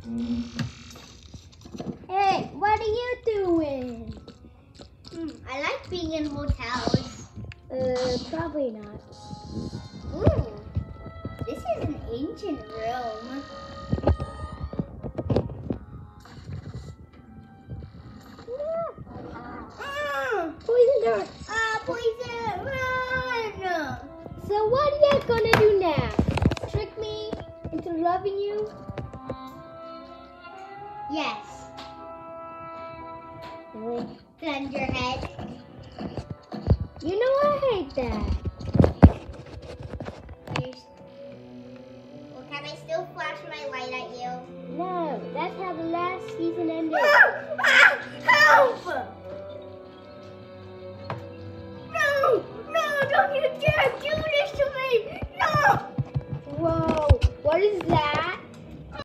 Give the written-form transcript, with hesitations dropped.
Hey, what are you doing? I like being in hotels. Probably not. Ooh, this is an ancient room. Poison dart. Poison, run! So what are you gonna do now? Trick me into loving you? Yes. Really? Bend your head. You know I hate that. Well, can I still flash my light at you? No, that's how the last season ended. Help! No, don't you dare do this to me! No! Whoa, what is that?